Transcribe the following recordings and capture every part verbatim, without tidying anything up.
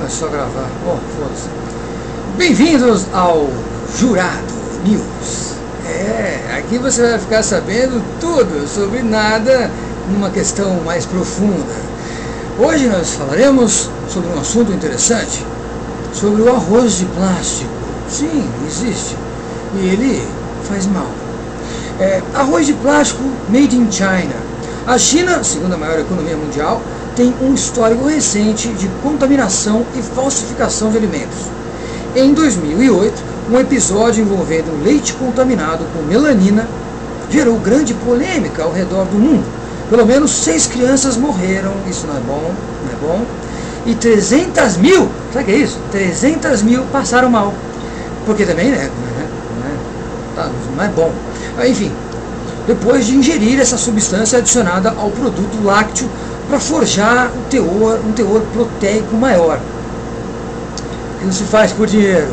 começou a gravar. Oh, foda-se. Bem-vindos ao Jurado News. É, aqui você vai ficar sabendo tudo sobre nada numa questão mais profunda. Hoje nós falaremos sobre um assunto interessante, sobre o arroz de plástico. Sim, existe. E ele faz mal. É, arroz de plástico made in China. A China, segunda maior economia mundial, tem um histórico recente de contaminação e falsificação de alimentos. Em dois mil e oito, um episódio envolvendo leite contaminado com melanina gerou grande polêmica ao redor do mundo. Pelo menos seis crianças morreram, isso não é bom, não é bom. E trezentas mil, sabe o que é isso? trezentas mil passaram mal. Porque também, né, não é, não é, tá, não é bom. Enfim, depois de ingerir essa substância adicionada ao produto lácteo para forjar um teor, um teor proteico maior. O que não se faz por dinheiro?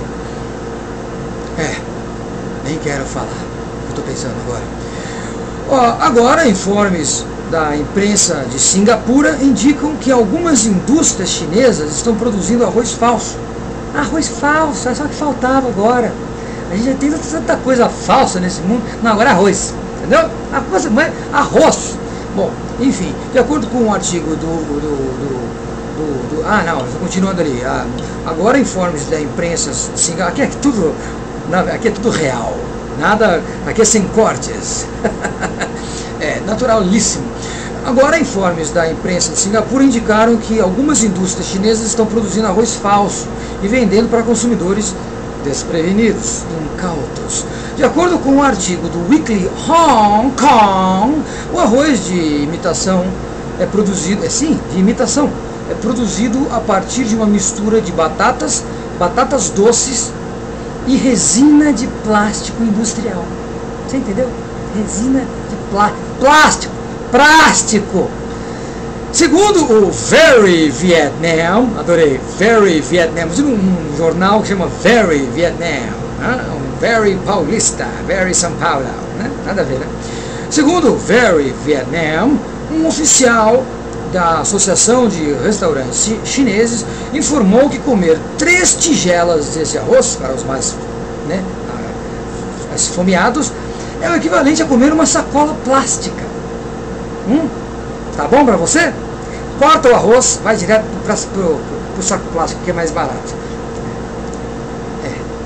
É, nem quero falar, eu estou pensando agora. Ó, agora, informes da imprensa de Singapura indicam que algumas indústrias chinesas estão produzindo arroz falso. Arroz falso, é só que faltava agora. A gente já tem tanta coisa falsa nesse mundo. Não, agora é arroz, entendeu? A coisa, arroz. Bom, enfim, de acordo com um artigo do... do, do, do, do ah, não, continuando ali. Ah, agora informes da imprensa de Singapura. Aqui é tudo, aqui é tudo real. Nada, aqui é sem cortes. É, naturalíssimo. Agora, informes da imprensa de Singapura indicaram que algumas indústrias chinesas estão produzindo arroz falso e vendendo para consumidores desprevenidos, incautos. De acordo com um artigo do Weekly Hong Kong, o arroz de imitação é produzido, é sim, de imitação, é produzido a partir de uma mistura de batatas, batatas doces e resina de plástico industrial. Você entendeu? Resina de plá plástico. Plástico! Segundo o Very Vietnam, adorei, Very Vietnam, um jornal que chama Very Vietnam, né? Um Very Paulista, Very São Paulo, né? Nada a ver, né? Segundo o Very Vietnam, um oficial da Associação de Restaurantes Chineses informou que comer três tigelas desse arroz, para os mais, né, mais esfomeados, é o equivalente a comer uma sacola plástica. Hum? Tá bom para você? Corta o arroz, vai direto para o saco plástico, que é mais barato. É,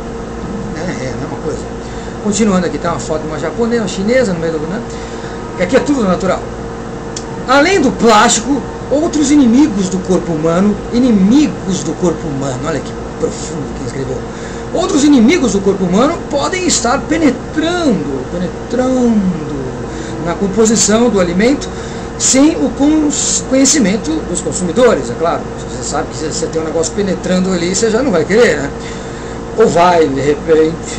é, é a mesma coisa. Continuando aqui, tá uma foto de uma japonesa, uma chinesa no meio do... Né? Que aqui é tudo natural. Além do plástico, outros inimigos do corpo humano, inimigos do corpo humano, olha que profundo que escreveu. Outros inimigos do corpo humano podem estar penetrando, penetrando na composição do alimento sem o conhecimento dos consumidores, é claro. Você sabe que se você tem um negócio penetrando ali, você já não vai querer, né? Ou vai, de repente.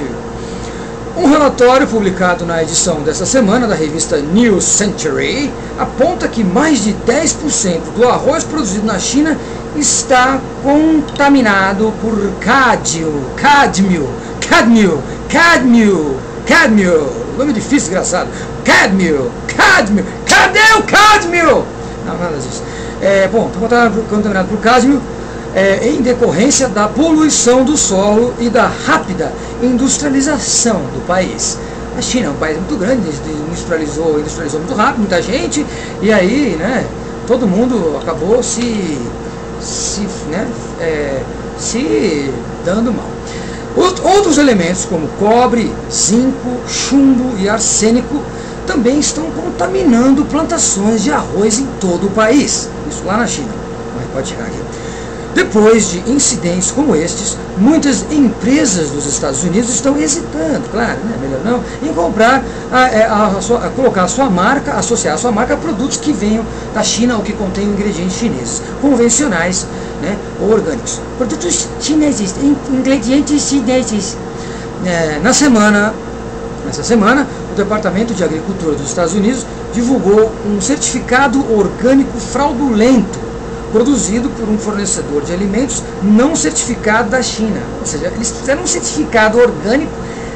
Um relatório publicado na edição dessa semana da revista New Century aponta que mais de dez por cento do arroz produzido na China está contaminado por cádmio, cádmio, cádmio, cádmio, cádmio, nome difícil, engraçado, cádmio, cádmio, cadê o cádmio? Não, nada disso. É, bom, está contaminado, contaminado por cádmio é, em decorrência da poluição do solo e da rápida industrialização do país. A China é um país muito grande, industrializou, industrializou muito rápido, muita gente, e aí, né, todo mundo acabou se, se, né, é, se dando mal. Outros elementos como cobre, zinco, chumbo e arsênico também estão contaminando plantações de arroz em todo o país. Isso lá na China. Mas pode chegar aqui. Depois de incidentes como estes, muitas empresas dos Estados Unidos estão hesitando, claro, né, melhor não, em comprar, a, a, a, sua, a colocar a sua marca, associar a sua marca a produtos que venham da China ou que contenham ingredientes chineses, convencionais, né, ou orgânicos. Produtos chineses, ingredientes chineses. É, na semana, nessa semana, o Departamento de Agricultura dos Estados Unidos divulgou um certificado orgânico fraudulento produzido por um fornecedor de alimentos não certificado da China. Ou seja, eles fizeram um certificado orgânico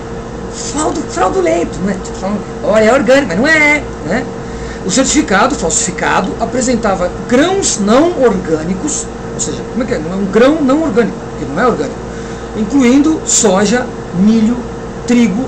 fraudulento, né? Olha, é orgânico, mas não é, né? O certificado falsificado apresentava grãos não orgânicos, ou seja, como é que é? Não é um grão não orgânico, que não é orgânico, incluindo soja, milho, trigo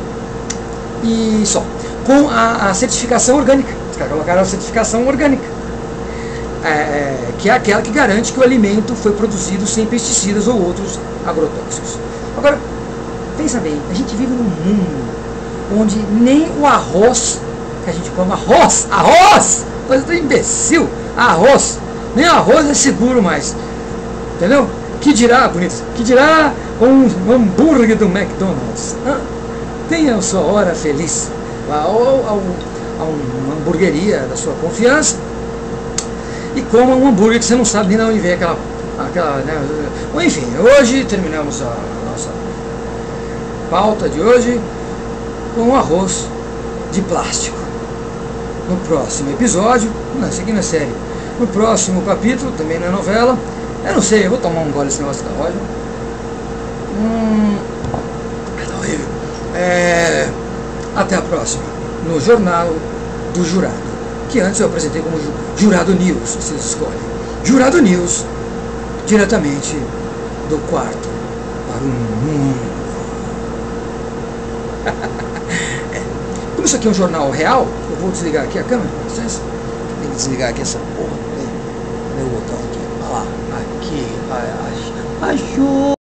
e só, com a, a certificação orgânica. Os caras colocaram a certificação orgânica, é, que é aquela que garante que o alimento foi produzido sem pesticidas ou outros agrotóxicos. Agora, pensa bem, a gente vive num mundo onde nem o arroz que a gente come, arroz, arroz, coisa do imbecil, arroz, nem arroz é seguro mais, entendeu? Que dirá, bonito, que dirá um hambúrguer do McDonald's? Ah, tenha a sua hora feliz, vá ao, ao, a uma hamburgueria da sua confiança e coma um hambúrguer que você não sabe nem de onde vem aquela, aquela, né? Bom, enfim, hoje terminamos a nossa pauta de hoje com um arroz de plástico. No próximo episódio, não, isso aqui não é série, no próximo capítulo, também não é novela, eu não sei, eu vou tomar um gole desse negócio da Roja. Hum, tá horrível. É, até a próxima, no Jornal do Jurado, que antes eu apresentei como Jurado News, vocês escolhem. Jurado News, diretamente do quarto para o mundo. É. Como isso aqui é um jornal real, eu vou desligar aqui a câmera, com licença. Tem que desligar aqui essa porra. Cadê o botão aqui? Olha lá, aqui, achou.